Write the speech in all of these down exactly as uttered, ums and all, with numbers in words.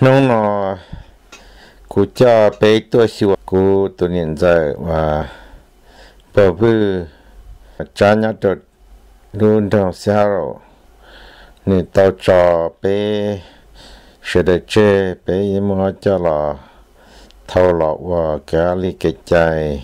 nông nó cú cho bé tôi xíu cú tôi nhận ra và bờ vư cha nhát được luôn trong sao rồi nên tao cho bé sẽ để chơi bé mua cho là thâu lọ và cả ly cái chai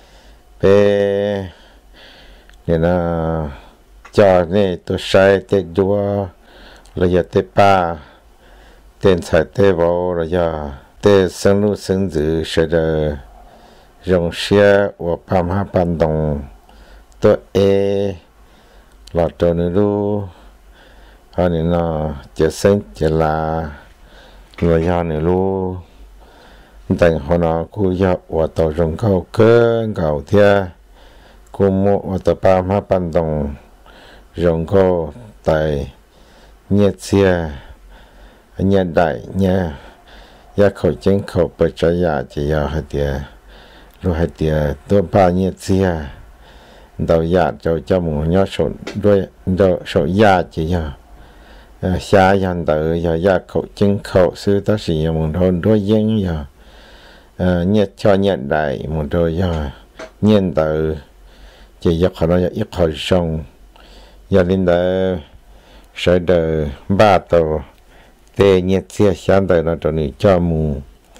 bé nên là cho nên tôi sai tết đua là giờ tết ba tên sai tết vào là giờ tết sinh lu sinh tử sẽ được dùng xe và bám hạ bàn đồng tôi e là cho nên lu họ nên là chỉ sinh chỉ là người họ nên luแต่คนเรากูอยากว่าตัวจงเข้าเกินเก่าเทียกูมั่วว่าตัวปามาปันตรงจงเข้าไตเงียเสียเงียได้เงียอยากเขาจึงเขาไปใจอยากจะอยากให้เดียรู้ให้เดียตัวปาเงียเสียเราอยากจะจะมุ่งยอดสนด้วยเราสนอยากจะอยากxa dần tự giờ gia khẩu chứng khẩu sư ta sử dụng một thôn đối dân giờ nhiệt cho nhiệt đại một đôi giờ nhiệt tự chỉ giấc họ nói ít hồi sông giờ linh đã sẽ đời ba tổ tê nhiệt xe sáng tự nó cho người cho mù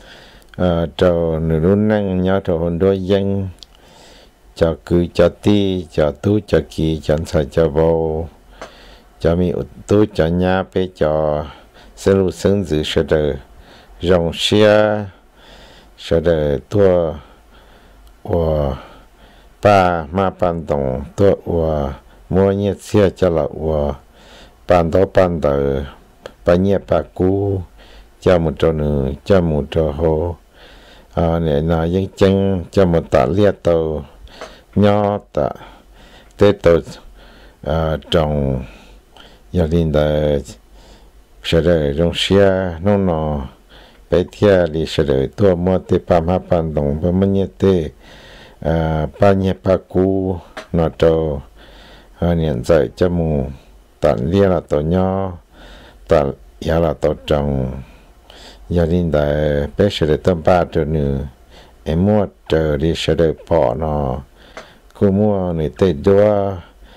cho người luôn năng nhớ cho hồn đối dân cho cứ cho ti cho tu cho kỳ cho sai cho vô cho mi tôi cho nhà bé cho sinh lu sinh tử sẽ được rong xe sẽ được tua và ba ma ban đồng tua và mua nhiệt xe cho là và ban đó ban đầu ban nhiệt ba cú cho một chỗ nữa cho một chỗ hồ à này là những chân cho một tạ liệt tàu nhỏ tạ tết tàu à trồng giờ linh đã sẽ được trong xe nó nó bé thia thì sẽ được tua mua tê ba má bàn đồng ba mươi nhát tê à ba nhát ba cú nó cho nhận dạy cho mù tận lia là tổ nhỏ tận giá là tổ trồng giờ linh đã bé sẽ được tầm ba trở nữa em mua trở đi sẽ được bỏ nó cô mua này tê đua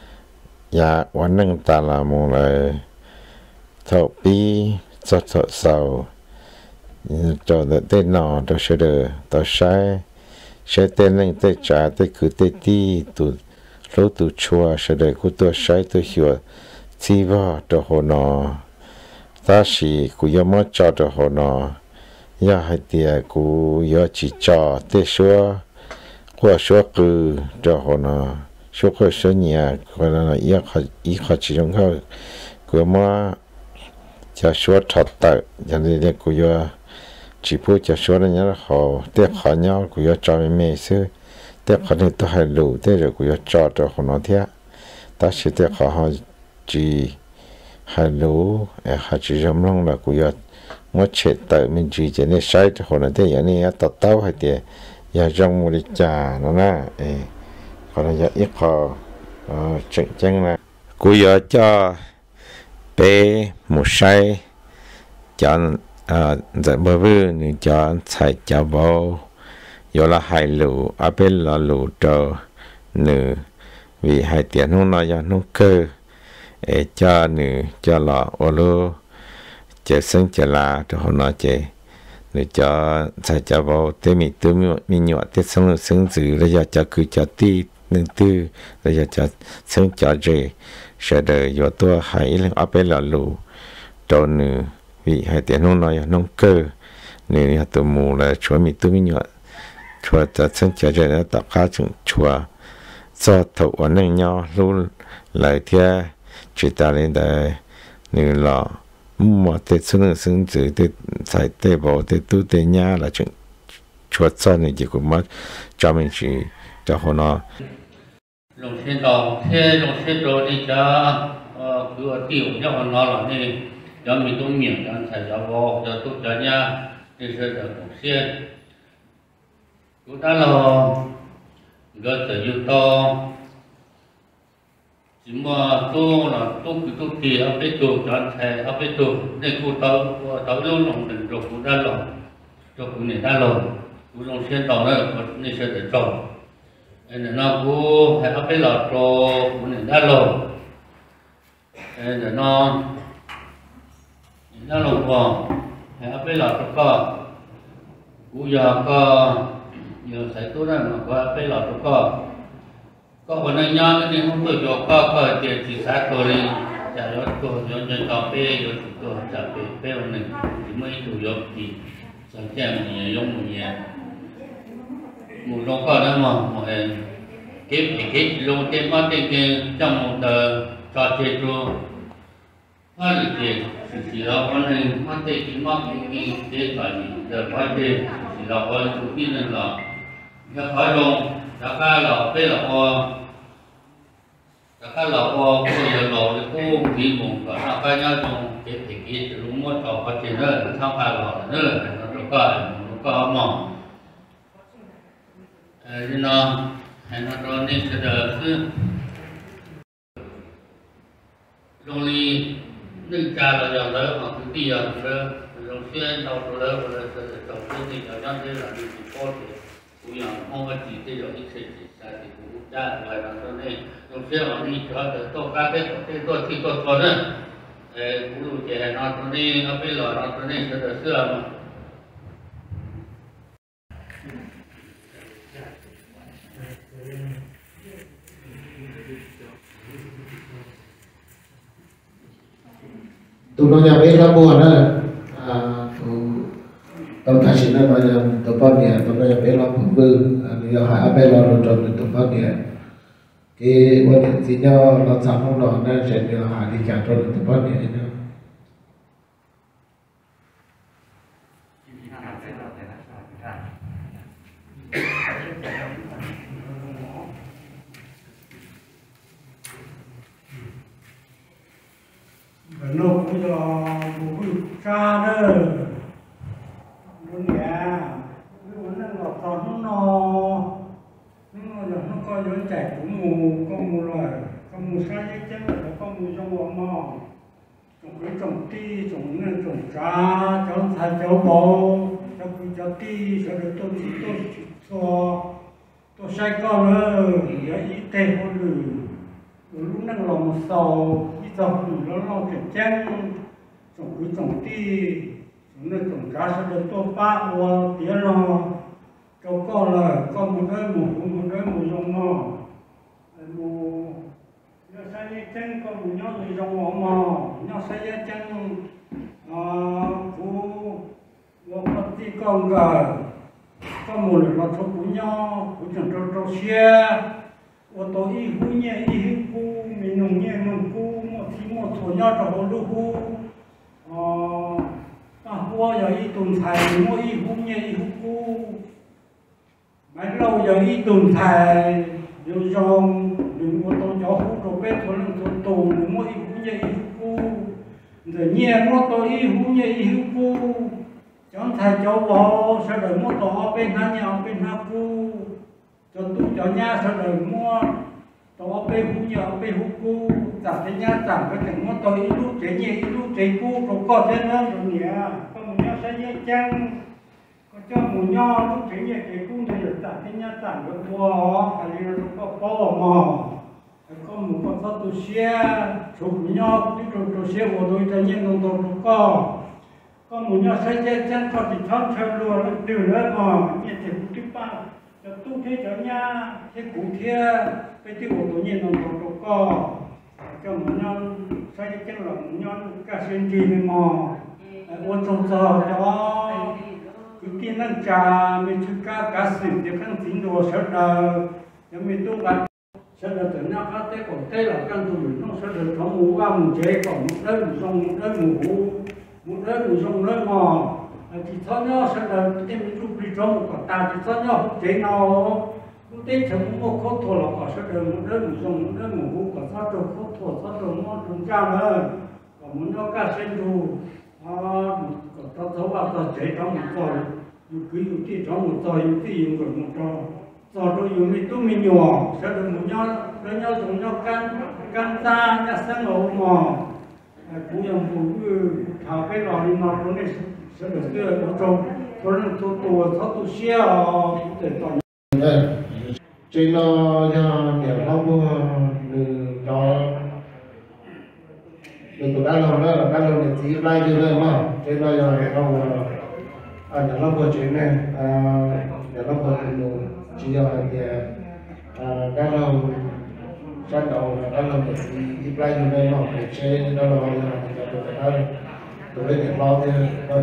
yaวันนึงตาลามูเลยทบปีสดสดเศร้าจอดเต้นนอตัวเสด็จตัวใช้ใช้เต้นนึงเต้จ่าเต้คือเต้ตีตัวรู้ตัวชัวเสด็จกูตัวใช้ตัวหัวที่ว่าตัวหัวนอตาสีกูยอมจอตัวหัวนอยากให้เดียกูยอจีจอเต้ชัวกูชัวคือตัวหัวนอช่วยคนส่วนใหญ่คนละอีกข้ออีกข้อที่ตรงเขากูมาจะช่วยถัดตัดอย่างนี้เนี่ยกูอยากจีพูดจะช่วยอะไรเนี่ยเขาเด็กขอเนี่ยกูอยากจอไม่ไม่ซื้อเด็กคนนี้ต้องให้รู้เด็กกูอยากจอตัวคนนั้นเท่าแต่สิเด็กเขาเขาจีให้รู้เออเขาจีจำลองแล้วกูอยากมัดเช็ดแต่มันจีจะเนี่ยใช้ตัวคนนั้นเท่าอย่างนี้ตัดเต้าให้เดียอยากจงมุริจานั่นนะเออcòn là ít họ trận chân là cú giờ cho bé một say chọn giải bơ vư nên chọn xài chào bao giờ là hai lũ à bên là lũ trờ nữ vì hai tiền không nói cho nó cơ để cho nữ cho là ô lô chế sinh chế là cho họ nói chế để cho xài chào bao thế mình tự mình nhọ thế xong rồi sinh tử là giờ cho cứ cho ti nên tư là giờ cho sinh cho dễ sẽ đời do tôi hãy lên áp là lũ cho nữ vì hai tiền không nói nông cơ nữ tụi mù là chúa mi tụi mi nhọ chúa cho sinh cho dễ nó tập khá chừng chúa do thầu ổn định nhau luôn lại theo chỉ ta lên đây nữ là mua tết xuân sinh tử tết sai tết bảo tết tu tết nhà là chừng chúa cho nên chỉ cũng mất cho mình chỉ cho họ nó lồng xe đỏ xe lồng xe đỏ đi cho cứ tiểu cho họ nó là này cho mình tôi miệng cho anh thầy giáo vô cho tôi cho nha đi xe đỏ lồng xe chúng ta là gỡ từ yêu to chỉ mà tu là tu cứ tu thì ở bên tu chọn thề ở bên tu để cụ tàu tàu luôn lòng đỉnh rồi cụ ra lòng cho cụ này ra lòng cụ lòng xuyên tàu đó nên sẽ để trồng nên nó cụ phải ở bên lọt cho cụ này ra lòng nên nó ra lòng vào phải ở bên lọt cho co cụ giờ co giờ sẽ tu ra mà có ở bên lọt cho co có vấn đề nhau cái này không tôi cho có có tiền chỉ sát tôi đi trả cho tôi cho cho cho pe cho tôi trả pe pe vấn đề chỉ mấy chủ yếu thì sản phẩm mình dùng mình nhẹ một lô có đó mà mọi kiếm thì kiếm lô tiền mất tiền kia trong một tờ cho tiền rồi có được tiền chỉ là vấn đề mất tiền chỉ mất cái tiền phải giờ phải tiền chỉ là vấn đề chủ yếu là cái phải dùng đã ca là pe là o các lão cô bây giờ lão thì cô bị mù cả nó cái nhau trong cái thì cái lúc mua trò phát triển nữa thao khai lão nữa là nó được cái nó có mỏ nên nó hay nó cho nên cái đó cứ trong đi nước trà là giờ đó mà cứ đi giờ đó trong xuyên đâu đó đó là trong cái gì đó trong cái là đi có thể cũng là không có chỉ cái rồi cái gì sai thì cũng ra ngoài đó cho nên trong xuyên họ đi cho được tôi các cái cái tôi thì tôi còn nữa cũng đủ trẻ nó cho nên ở bên lò nó cho nên sẽ được xưa mà tụi nó nhà biết lắm buồn đó à tụi ta chỉ nói là tụi con nhà tụi nó nhà biết lắm cũng vư giờ hãy bé lo rồi rồi tụi con nhà cái vấn đề gì nhau nó sao không lo nên sẽ nhờ hãy đi cả rồi tụi con nhà nữa nó cũng là một cái cha đó nó nhà nó đang lọt tòn nó nó giờ nó coi nó chạy cũng mù con mù rồi con mù sai cái chân là con mù trong vòng mò trồng cái trồng ti trồng nên trồng cha trồng thay cháu bò cho cái cháu ti cho được tôi chỉ tôi cho tôi sai con nữa giờ ít tệ hơn rồi lúc đang lòng sầu ít dòng nó lo kiểm tra trồng cái trồng ti trồng nên trồng cá sẽ được tôi ba qua tiếng lo cho con là con một đứa một một đứa một dòng mò một nó sai chân con một nhau người dòng mò mò nhau sai chân của một con ti con gà con một là số của nhau của chẳng cho cho xe ô tô y hú nhẹ y hú mình nông nhẹ nông hú một tí một thổ nhau cho hồ lô hú ta hua giờ y tuần thầy mua y hú nhẹ y hú hú mấy lâu giờ y tuần thầy điều dòng đừng ô tô cho hú rồi bé thổ lưng thổ tù mua y hú nhẹ y hú hú rồi nhẹ mua tô y hú nhẹ y hú hú chọn thầy cháu bò sẽ đợi mua tô bên hai nhà bên hai hú cho tu cho nhà sau đời mua tổ bê hú nhờ bê hú cu giảm thế nhà giảm cái cảnh mua tôi ít lúc chế nhẹ ít lúc chế cu rồi có thế nữa rồi nhỉ có một nhau sẽ nhẹ chăng có cho một nhau lúc chế nhẹ chế cu thì được giảm thế nhà giảm được bò hay là có bò mò có một con sao tu xe chụp nhau cái chụp chụp xe của tôi cho nhẹ nông thôn nó có có một nhau sẽ nhẹ chăng có thì thon chơi luôn từ nữa mà nhẹ chế cu tiếp ba tu thế cho nha thế cụ thế cái tiêu của tôi nhìn nó nó có cho một nhân sai cái là một nhân cả sinh gì này mà ôn trong giờ đó cứ kia năng trà mình chưa cả cả sự thì khăn tính đồ sợ đời nhưng mình tu cả sợ đời từ nhau khác thế còn thế là căn tụi nó sợ đời có mù qua mù chế còn một đất mù sông một đất mù hú một đất mù sông đất mò chỉ cho nhau sẽ là em chụp đi trong một quả ta chỉ cho nhau chế nào cũng tế chấm một khốt thổ là quả sẽ được một đứa một dòng một đứa một hũ quả sao được khốt thổ sao được một chúng cha nữa còn muốn nhau cả sinh dù còn tao thấu vào tao chế trong một rồi dù cứ dù tí trong một rồi dù tí dùng được một rồi rồi tôi dùng đi tôi mình nhỏ sẽ được một nhau đứa nhau dùng nhau căn căn ta nhà sáng lộ mò cũng yang phụ thảo cái lò đi nó cũng này sẽ được đưa nó trong cho nên tôi tôi tháo tôi xia để toàn trên nó cho nhiều lắm cho mình tụi đã lâu đó là đã lâu thì chỉ lại chưa thôi mà trên đó giờ thì không à nhà lắm của chuyện này à nhà lắm của chuyện chỉ giờ thì à đã lâu sát đầu đã lâu thì chỉ lại chưa thôi mà để chơi đó là thì cho tụi nó tụi nó việc lo thì thôi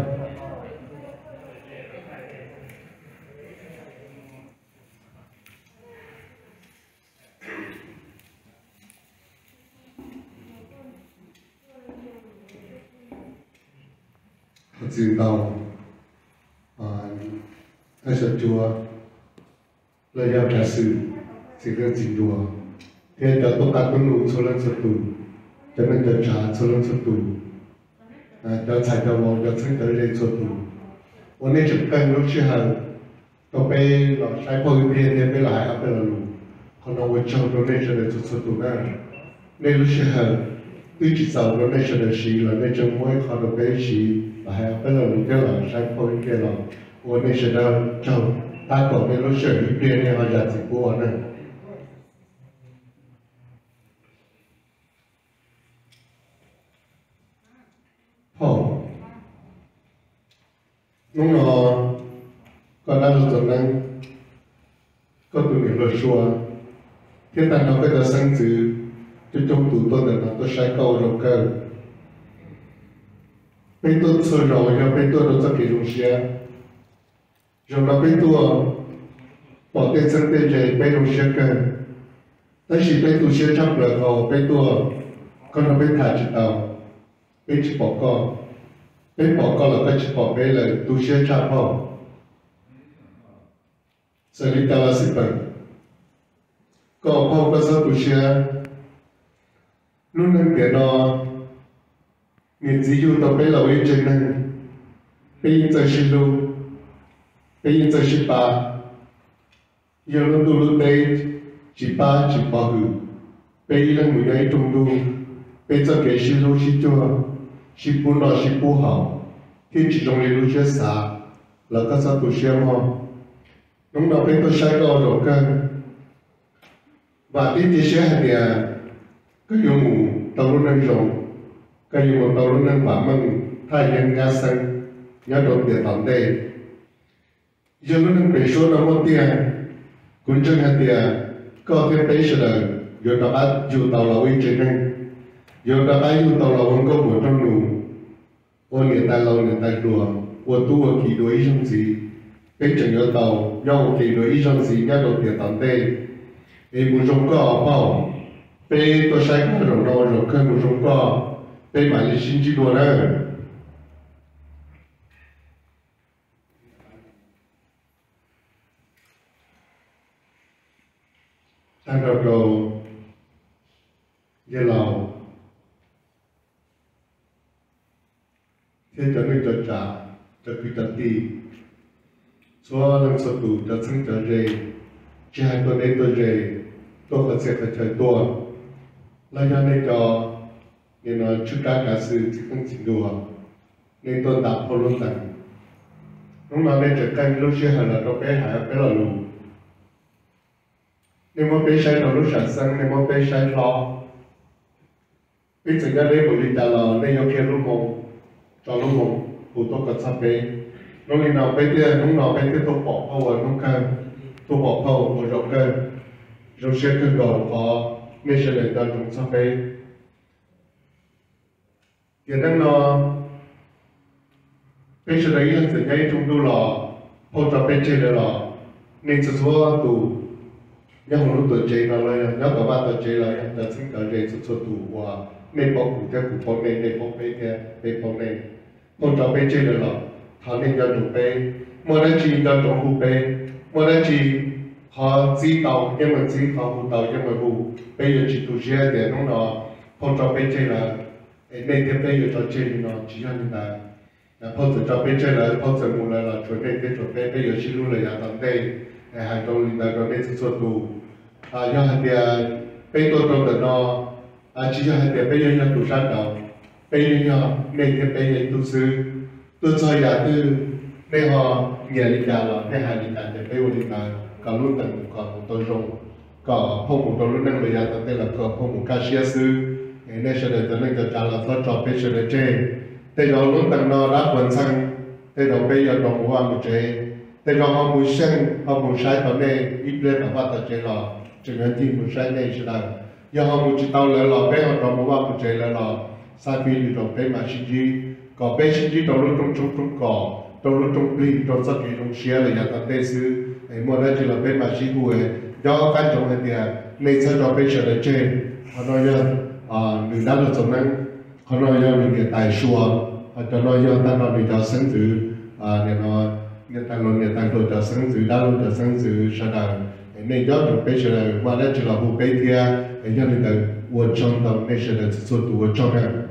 知道啊，那是做了要开始这个进度，天的都干公路出了速度，咱们的查出了速度，啊，的才的网的成的人速度，我那就跟路时候都被老晒破一片的被来啊被了路，可能我找到那些的速速度呢，那路时候对至少到那些的事了，那就每考到被事。và hay bây giờ mình kêu là sai phôi kia là của mình sẽ đâu trong ta có cái lúc sửa đi kia này họ giả chỉ của này hổ lúc đó còn đang rồi đang có tụi mình lo xua thiên tài nó cái đó sang từ cho trong tụi tôi là nó tôi sai câu rồi cơ bên tôi sơ rồi nhưng bên tôi đâu có kỳ dụng xe rồi là bên tôi bỏ tiền sang tiền gì bên dụng xe cơ但是bên tôi xe chấp được họ bên tôi còn là bên thải chỉ tàu bên chỉ bỏ co bên bỏ co là cái chỉ bỏ bên là tôi xe chấp họ xử lý tao là sự bệnh có họ có sao tôi xe lúcนั้นเดี๋ยวnó người chỉ yêu tao bây lâu yên trên này bây yên在西路bây yên在西巴yêu luôn tu luôn đây chỉ ba chỉ ba hử bây yên là người này trung tu bây giờ cái西路西chua西不那西不好天chỉ trong này路些啥là cái sao tu些mà lúc nào bây tôi sai cái rồi cơ và đến chỉ些thì cái dùng tao luôn đang dùng cái gì mà tao luôn đang bảo mình thay nhân gia sinh nhớ đầu tiền tận đây giờ luôn đang bị số nó mất tiền cũng chẳng hạn tiền có thêm bây giờ là giờ đã bắt dù tao là uy trên này giờ đã bắt dù tao là không có một trong nụ ôn người ta lâu người ta đùa ôn tu ôn kỳ đối trong gì cái chẳng nhớ tao nhau kỳ đối trong gì nhớ đầu tiền tận đây thì muốn trong có bảo bây tôi sai cái rồi đâu rồi cái muốn trong có bây mà lý sinh chỉ đùa nữa ta đầu đầu dễ lầu thế cho nên cho trả cho quy tắc đi số lần số tụ cho sinh cho rề chỉ hai tuần đây tôi rề tôi có sẽ phải chơi tua là cho nên cho nên nó chút cả cả sự chỉ không chịu đùa nên tôi đạp vào luôn tận lúc nào nên trở thành lúc chưa hẳn là tôi bé hải bé là lù nên mà bé sai đầu lúc sản sinh nên mà bé sai lo bây giờ ra đây một lý trả lời nên yêu kia lúc một cho lúc một phụ tôi cần sắp bé lúc nào bé kia lúc nào bé kia tôi bỏ vào vào lúc kia tôi bỏ vào vào rồi kia rồi sẽ cứ gọi có nên sẽ để ta chúng sắp bé hiện đang nó bây giờ đấy là sự ngay trong tu lò hỗ trợ bên trên lò nên sự số tù nhớ không lúc tuổi chơi nó là nhớ cả ba tuổi chơi là là sinh cả chơi sự số tù và nên bảo cụ theo cụ bảo nên nên bảo bên kia bên bảo nên hỗ trợ bên trên lò họ nên cho chủ bên mua đến chỉ cho chủ cụ bên mua đến chỉ họ chỉ tàu nhưng mà chỉ họ cụ tàu nhưng mà cụ bây giờ chỉ tù chơi để nó nó hỗ trợ bên trên là nên tiếp bây giờ cho chơi nó chỉ cho người ta phô tử cho bên trên là phô tử mù là là chuẩn bị cái chuẩn bị bây giờ xin luôn là nhà tận đây hai trong linh đạo cho nên sự tù à do hàng địa bên tôi trong đó nó à chỉ cho hai bé bây giờ là tụ sát đầu bây giờ nên cái bây giờ tụ sư tụ chơi là từ nên họ nhà đi đào là nên hai đi đào để bây giờ đi đào cả lúc tận cả một tôi rong cả phong một tôi lúc năng bây giờ tận đây là cả phong một cá xia sư nên sẽ để tận nên cái là phát cho bây giờ để chơiแต่เราลุ้นตั้งนอรับวันสั่งแต่เราไปยอดดอกบัวมุเจแต่เราเอามือเส้นเอามือใช้ตอนนี้อีเปลี่ยนว่าตัดเจรอจึงเงินที่มือใช้ในใช่ไหมยังเอามือจิตเอาเลยเราไปเอาดอกบัวมุเจเลยเราสายปีอยู่ตรงไปมาชิจีก็ไปชิจีตรงรุ่นตรงชุกตรงก่อตรงรุ่นตรงปลีตรงสกีตรงเชียร์เลยอยากตัดเตะซื้อไอ้เมื่อได้ที่เราไปมาชิบุยย้อนการจงเดียในเส้นเราไปเฉลยเจเขาโดยอ่าหนึ่งด้านเราจงนั้นเขาเรายังมีเนี่ยตายชัวcho nó do ta nói để cho sinh tử à để nó người ta nói người ta nói cho sinh tử đã nói cho sinh tử sao đó nên do được bây giờ qua đây chỉ là vụ bây giờ nên cho nên là vợ chồng đó nên sẽ là số tuổi chồng này